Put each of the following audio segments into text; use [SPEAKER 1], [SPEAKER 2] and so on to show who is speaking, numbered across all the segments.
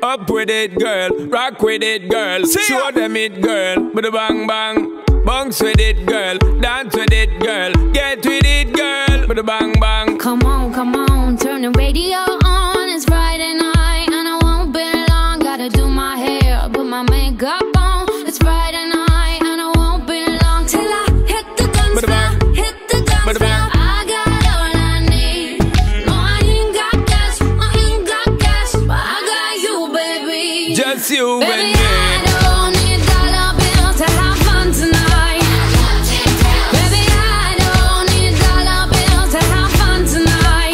[SPEAKER 1] Up with it, girl. Rock with it, girl. Show them it, girl. With a bang bang. Bounce with it, girl. Dance with it, girl. Get with it, girl. With a bang bang.
[SPEAKER 2] Come on, turn the radio on. It's Friday night and I won't be long. Gotta do my hair, put my makeup on. It's Friday night and I won't be long till I hit the dance floor. Hit the dance floor. I got all I need. No, I ain't got cash, but I got you, baby.
[SPEAKER 1] Just you
[SPEAKER 2] baby,
[SPEAKER 1] and me.
[SPEAKER 2] I don't need dollar bills to have fun tonight. Baby, I don't need dollar bills to have fun tonight.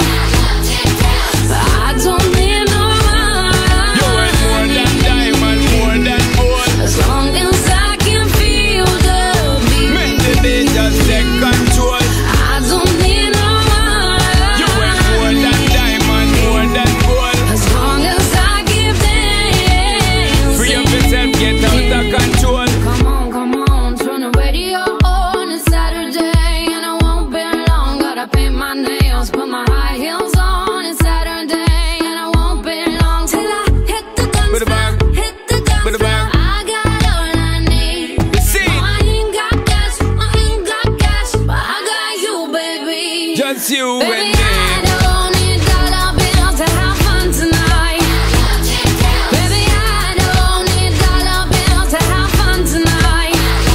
[SPEAKER 2] I don't need no money.
[SPEAKER 1] You ain't more than diamond, more than gold.
[SPEAKER 2] As long as I can feel the beat.
[SPEAKER 1] Make the beat just take control.
[SPEAKER 2] I don't need no money.
[SPEAKER 1] You ain't more than diamond, more than gold.
[SPEAKER 2] As long as I give them.
[SPEAKER 1] Free up yourself, get out of control.
[SPEAKER 2] Come on, turn the radio on. It's Saturday and I won't be long. Gotta paint my nails, put my high heels on. It's Saturday and I won't be long till I hit the dance
[SPEAKER 1] With a bang.
[SPEAKER 2] floor. Hit the dance
[SPEAKER 1] With a
[SPEAKER 2] floor.
[SPEAKER 1] bang.
[SPEAKER 2] I got all I need.
[SPEAKER 1] You see?
[SPEAKER 2] No, I ain't got cash, but I got you, baby.
[SPEAKER 1] Just you and
[SPEAKER 2] Baby,
[SPEAKER 1] me.
[SPEAKER 2] I don't need dollar bills to have fun tonight. Baby, I don't need dollar bills to have fun tonight.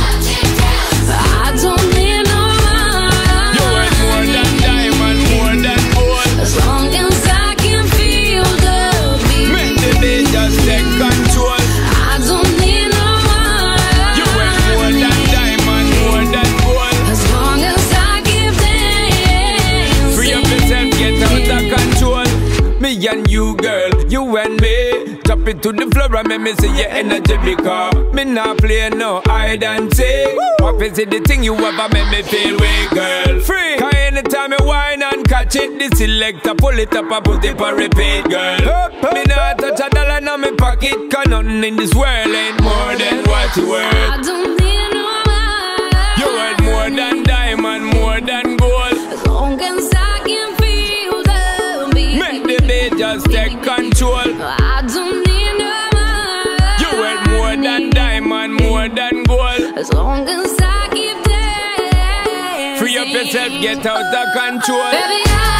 [SPEAKER 2] I don't need no
[SPEAKER 1] You ain't more
[SPEAKER 2] money.
[SPEAKER 1] than diamond, more than gold.
[SPEAKER 2] As long as I can feel the
[SPEAKER 1] Make
[SPEAKER 2] beat.
[SPEAKER 1] the beat just take control.
[SPEAKER 2] I don't need no
[SPEAKER 1] You ain't more
[SPEAKER 2] money.
[SPEAKER 1] than diamond, more than gold.
[SPEAKER 2] As long as I give them.
[SPEAKER 1] Free up yourself, get out of control. Me and you, girl, you and me. Drop it to the floor and make me see your energy because me not play no hide and seek. What is it the thing you ever make me feel weak, girl? Free. Cause anytime you whine and catch it, the selector pull it up and put it on repeat, girl. Me not touch a dollar in my pocket, cause nothing in this world ain't more than what you worth.
[SPEAKER 2] I don't need no money.
[SPEAKER 1] You worth more than diamond, more than gold.
[SPEAKER 2] As long as I can feel the beat.
[SPEAKER 1] Make the beat just take control.
[SPEAKER 2] I don't need no money.
[SPEAKER 1] You worth more than diamond, more than gold.
[SPEAKER 2] As long as I keep dancing.
[SPEAKER 1] Free up yourself, get out of control.
[SPEAKER 2] Baby, I